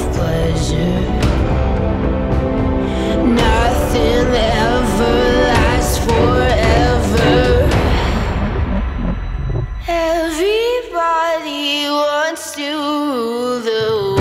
pleasure. Nothing ever lasts forever. Everybody wants to rule the world.